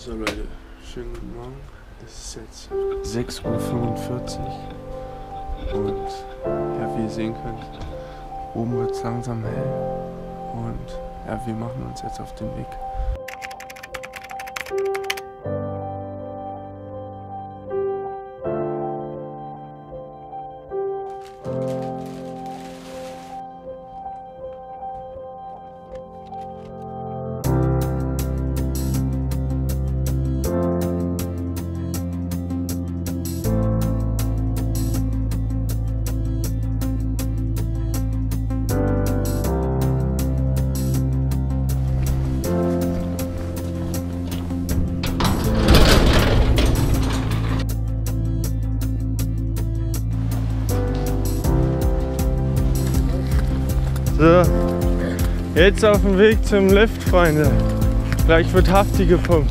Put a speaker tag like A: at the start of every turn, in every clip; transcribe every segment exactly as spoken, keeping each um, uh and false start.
A: So Leute, schönen guten Morgen. Es ist jetzt sechs Uhr fünfundvierzig und ja, wie ihr sehen könnt, oben wird es langsam hell und ja, wir machen uns jetzt auf den Weg.
B: So, jetzt auf dem Weg zum Lift, Freunde. Gleich wird Hafti gepumpt.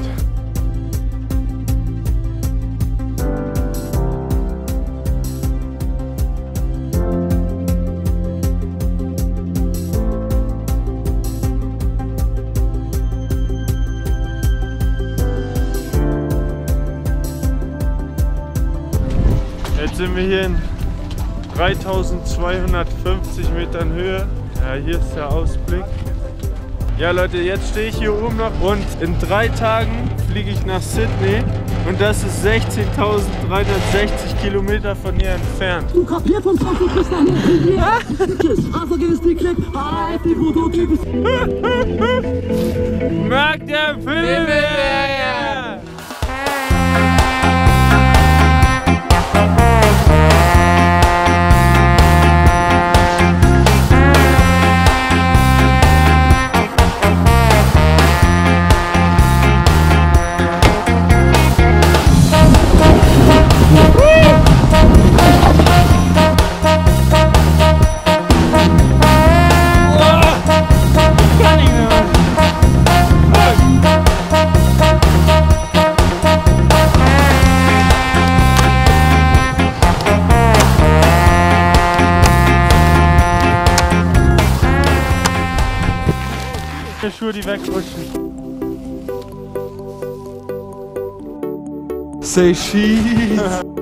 B: Jetzt sind wir hier in dreitausendzweihundertfünfzig Metern Höhe. Ja, hier ist der Ausblick. Ja Leute, jetzt stehe ich hier oben noch und in drei Tagen fliege ich nach Sydney und das ist sechzehntausenddreihundertsechzig Kilometer von hier entfernt.
C: Du kapiert von Frankfurt bis nach Nürnberg. Vergiss die Klick, halt die Prototyp.
B: Mag der Film! Schuhe, die wegrutschen.
A: Say cheese!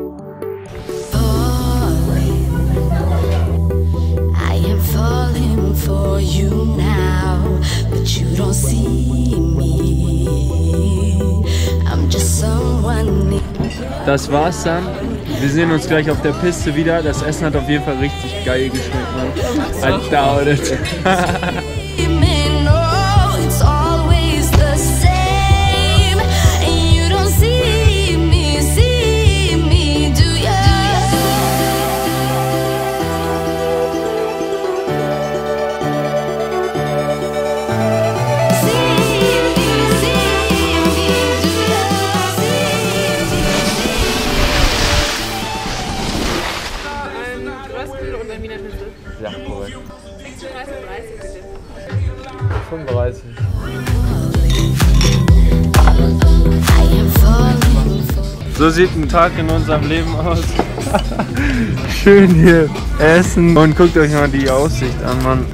D: I am falling for you now, but you don't see me. I'm just someone.
B: Das war's dann. Wir sehen uns gleich auf der Piste wieder. Das Essen hat auf jeden Fall richtig geil geschmeckt, man. I doubt it.
A: Ja, korrekt.
B: fünfunddreißig bitte. fünfunddreißig. So sieht ein Tag in unserem Leben aus. Schön hier essen und guckt euch mal die Aussicht an, Mann.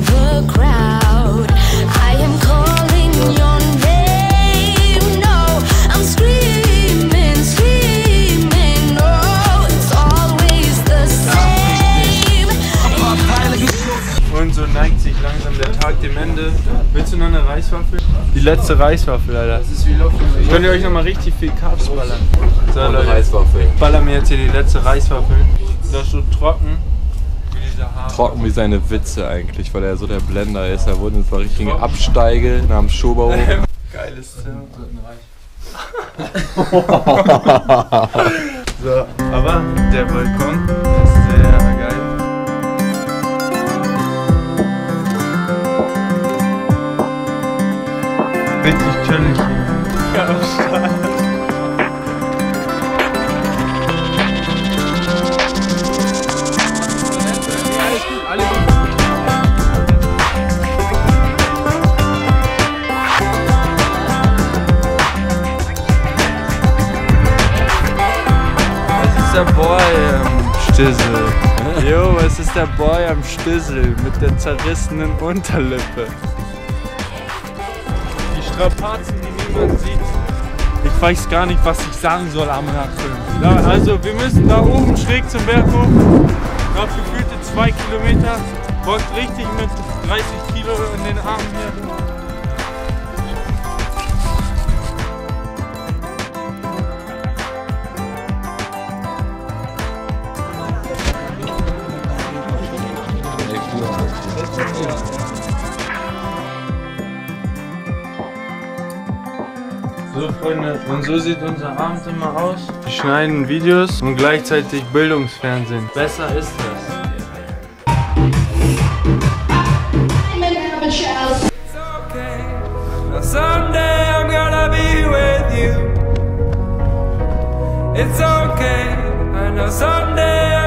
B: Und so neigt sich langsam der Tag dem Ende. Willst du noch eine Reiswaffel? Die letzte Reiswaffel, Alter. Das ist wie Luft. Könnt ihr euch noch mal richtig viel Carbs ballern? So, Leute, Reiswaffel. Ich baller mir jetzt hier die letzte Reiswaffel. Das ist so trocken wie diese Haare.
E: Trocken wie seine Witze eigentlich, weil er so der Blender ist. Er wurde jetzt mal richtig Absteige nach dem Schobauhof.
B: Geiles Zimmer. So, aber der Balkon ist sehr geil. Richtig chillig. Ja, am Start. Alles gut, alles gut. Was ist der Boy am Stissel? Jo, was ist der Boy am Stissel mit der zerrissenen Unterlippe? Strapazen, die niemand sieht. Ich weiß gar nicht, was ich sagen soll am Nachfilm. Ja, also wir müssen da oben schräg zum Berg hoch. Noch gefühlte zwei Kilometer. Bockt richtig mit dreißig Kilo in den Armen hier. So Freunde, und so sieht unser Abend immer aus. Wir schneiden Videos und gleichzeitig Bildungsfernsehen. Besser ist das.
F: Someday I'm gonna be with you. It's okay. I know someday